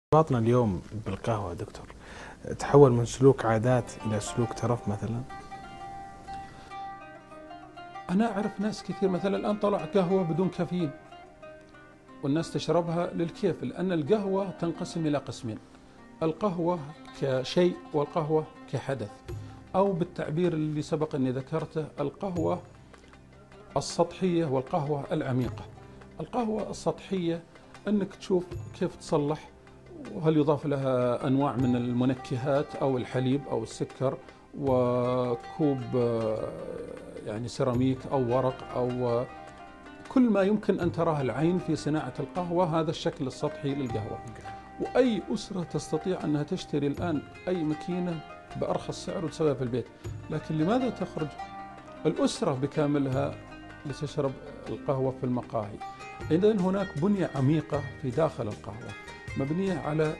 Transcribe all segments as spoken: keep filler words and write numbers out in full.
ارتباطنا اليوم بالقهوة دكتور تحول من سلوك عادات إلى سلوك ترف مثلا. أنا أعرف ناس كثير مثلا الآن طلع قهوة بدون كافيين والناس تشربها للكيف، لأن القهوة تنقسم إلى قسمين: القهوة كشيء والقهوة كحدث، أو بالتعبير اللي سبق أني ذكرته القهوة السطحية والقهوة العميقة. القهوة السطحية أنك تشوف كيف تصلح، وهل يضاف لها أنواع من المنكهات أو الحليب أو السكر، وكوب يعني سيراميك أو ورق أو كل ما يمكن أن تراه العين في صناعة القهوة. هذا الشكل السطحي للقهوة. وأي أسرة تستطيع أنها تشتري الآن أي ماكينة بأرخص سعر وتسويها في البيت، لكن لماذا تخرج الأسرة بكاملها لتشرب القهوة في المقاهي؟ إذن هناك بنية عميقة في داخل القهوة مبنية على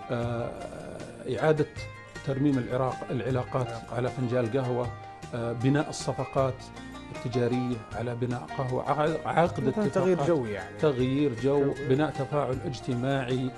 إعادة ترميم العراق العلاقات على فنجان قهوة، بناء الصفقات التجارية على بناء قهوة، عقد اتفاقات، تغيير جو يعني تغيير جو, جو بناء تفاعل اجتماعي،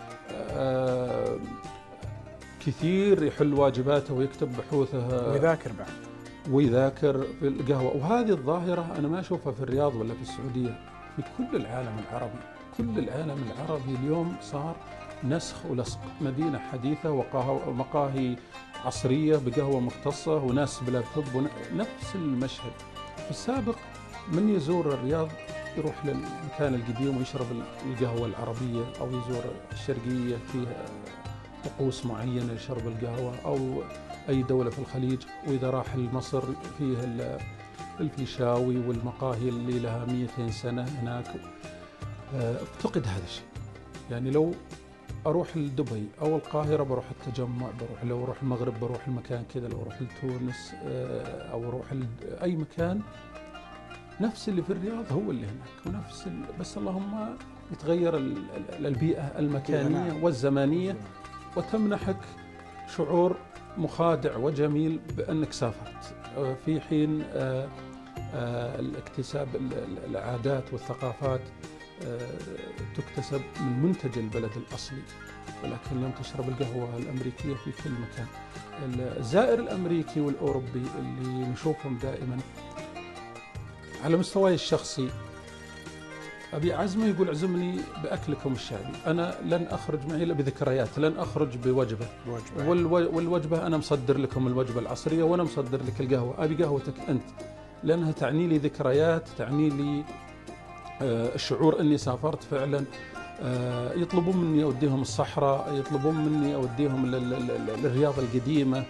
كثير يحل واجباته ويكتب بحوثه ويذاكر بعد ويذاكر في القهوة. وهذه الظاهرة أنا ما أشوفها في الرياض ولا في السعودية، في كل العالم العربي. كل العالم العربي اليوم صار نسخ ولصق، مدينة حديثة ومقاهي عصرية بقهوة مختصة وناس بلابتوب، نفس المشهد. في السابق من يزور الرياض يروح للمكان القديم ويشرب القهوة العربية، أو يزور الشرقية فيها طقوس معينة لشرب القهوة، أو أي دولة في الخليج. وإذا راح لمصر فيها الفيشاوي والمقاهي اللي لها مئتين سنة هناك. افتقد هذا الشيء. يعني لو أروح لدبي أو القاهرة بروح التجمع، بروح لو أروح المغرب بروح المكان كذا، لو أروح لتونس أو أروح أي مكان نفس اللي في الرياض هو اللي هناك، ونفس بس اللهم يتغير البيئة المكانية والزمانية، وتمنحك شعور مخادع وجميل بأنك سافرت، في حين الاكتساب العادات والثقافات تكتسب من منتج البلد الأصلي، ولكن لم تشرب القهوة الأمريكية في كل مكان. الزائر الأمريكي والأوروبي اللي نشوفهم دائما على مستواي الشخصي، أبي عزمه يقول عزمني بأكلكم الشعبي، أنا لن أخرج معي إلا بذكريات، لن أخرج بوجبة، والوجبة أنا مصدر لكم الوجبة العصرية وأنا مصدر لك القهوة، أبي قهوتك أنت، لأنها تعني لي ذكريات، تعني لي الشعور أني سافرت فعلا. يطلبون مني أوديهم الصحراء، يطلبون مني أوديهم للرياض القديمة.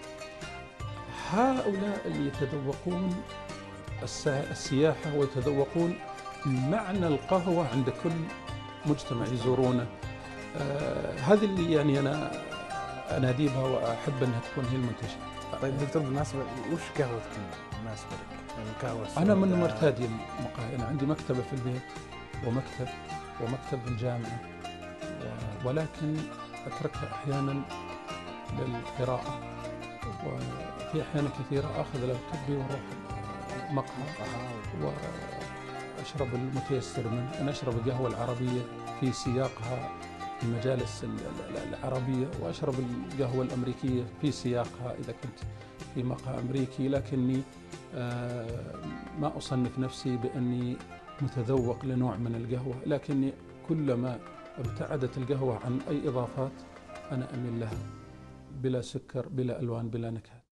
هؤلاء اللي يتذوقون السياحة ويتذوقون معنى القهوة عند كل مجتمع يزورونه. هذه اللي يعني أنا أناديبها وأحب أنها تكون هي المنتشرة. طيب دكتور، بالنسبة وش قهوتك بالنسبة لك؟ القهوة أنا من مرتادي المقاهي، أنا عندي مكتبة في البيت ومكتب ومكتب في الجامعة، ولكن أتركها أحيانا للقراءة، وفي أحيانا كثيرة أخذ لابتوبي وأروح مقهى وأشرب المتيسر منه. أنا أشرب القهوة العربية في سياقها في المجالس العربية، وأشرب القهوة الأمريكية في سياقها إذا كنت في مقهى أمريكي، لكني ما أصنف نفسي بأني متذوق لنوع من القهوة، لكني كلما ابتعدت القهوة عن أي إضافات أنا أميل لها، بلا سكر بلا ألوان بلا نكهات.